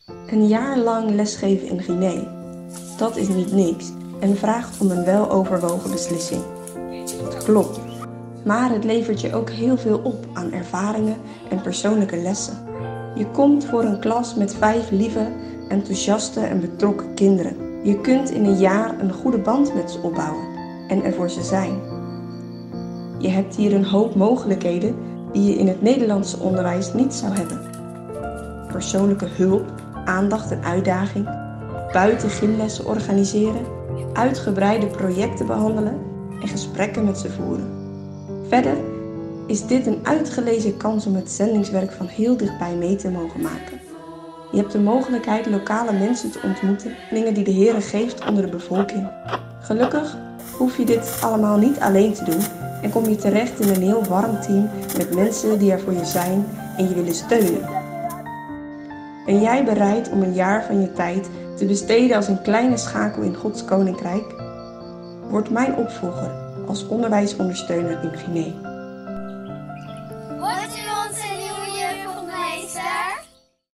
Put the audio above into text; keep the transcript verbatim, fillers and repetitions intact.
Een jaar lang lesgeven in Guinea, dat is niet niks en vraagt om een weloverwogen beslissing. Dat klopt, maar het levert je ook heel veel op aan ervaringen en persoonlijke lessen. Je komt voor een klas met vijf lieve, enthousiaste en betrokken kinderen. Je kunt in een jaar een goede band met ze opbouwen en er voor ze zijn. Je hebt hier een hoop mogelijkheden die je in het Nederlandse onderwijs niet zou hebben. Persoonlijke hulp, aandacht en uitdaging, buiten gymlessen organiseren, uitgebreide projecten behandelen en gesprekken met ze voeren. Verder is dit een uitgelezen kans om het zendingswerk van heel dichtbij mee te mogen maken. Je hebt de mogelijkheid lokale mensen te ontmoeten, dingen die de Heere geeft onder de bevolking. Gelukkig hoef je dit allemaal niet alleen te doen en kom je terecht in een heel warm team met mensen die er voor je zijn en je willen steunen. Ben jij bereid om een jaar van je tijd te besteden als een kleine schakel in Gods Koninkrijk? Word mijn opvolger als onderwijsondersteuner in Guinea.